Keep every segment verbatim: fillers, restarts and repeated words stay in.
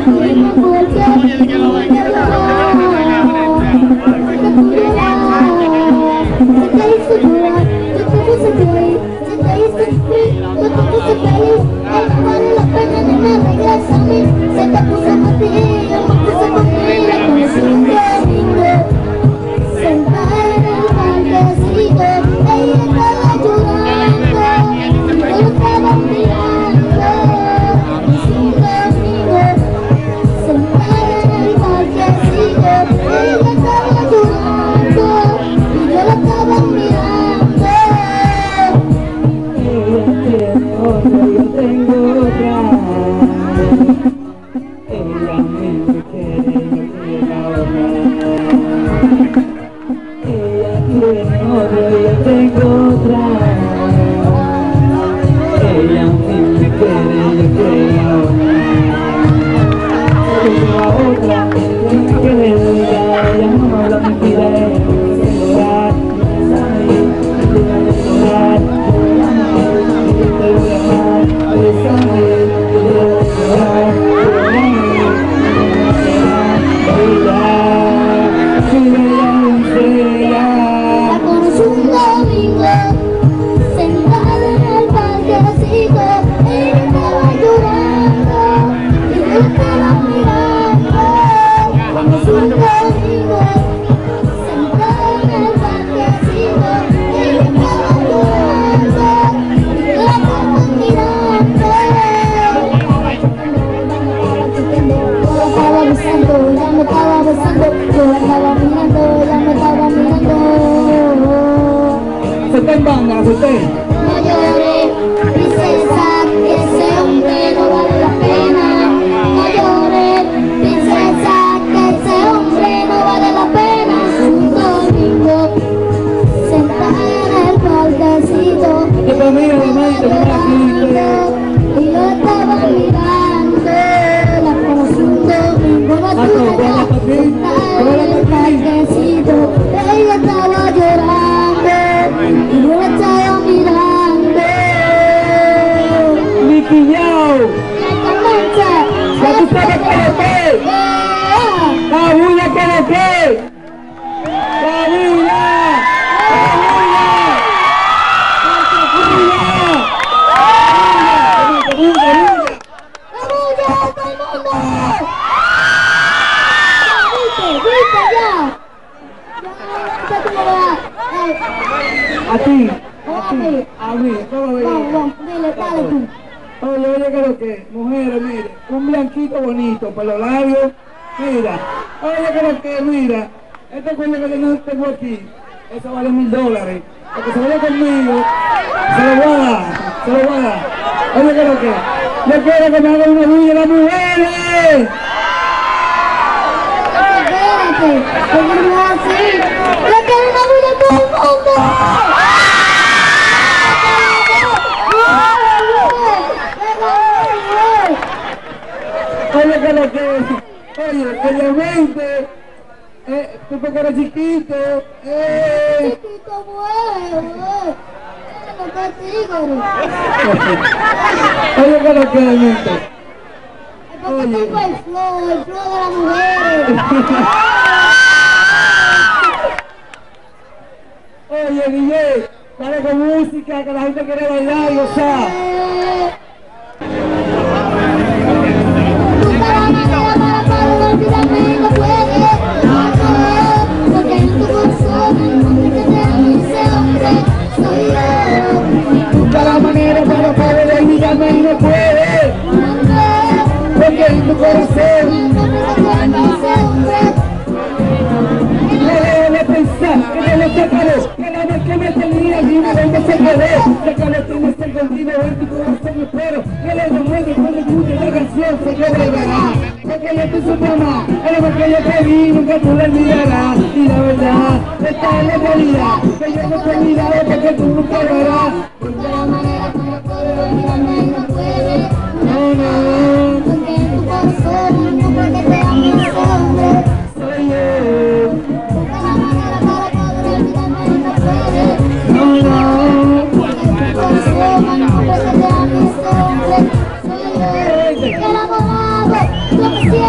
Lo que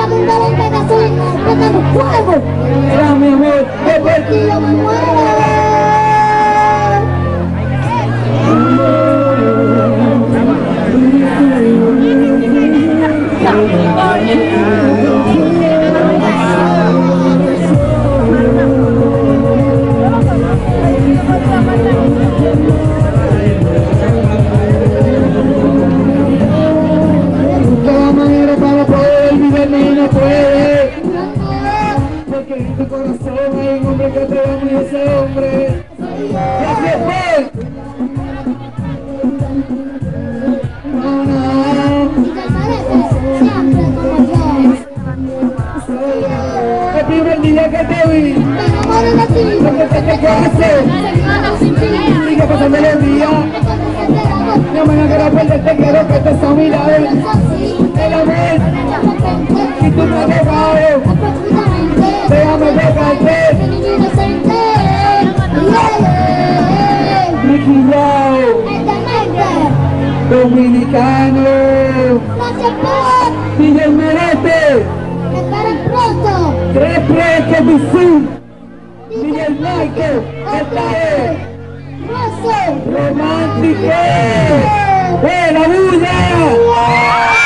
abundante gasolina, prendamos fuego. Mira, mi amor, Que por ti yo me muero. Porque en tu corazón hay un hombre que te ama y ese hombre gracias por no, no. Y te merece siempre como yo. El primer día que te vi, Me enamoro de ti. lo que te que hacer Semanas sin ti. sigue pasando el día. No me quiero perderte, quiero que estés a mi lado. El amor, y tú me has dejado. Déjame tocarte. Ricky Rowe, dominicano. Gracias por. Miguel Merete, Esperen pronto. tres Preque Bisu. Miguel Michael, esta es Russell. Romántico. ¡Eh, la bulla!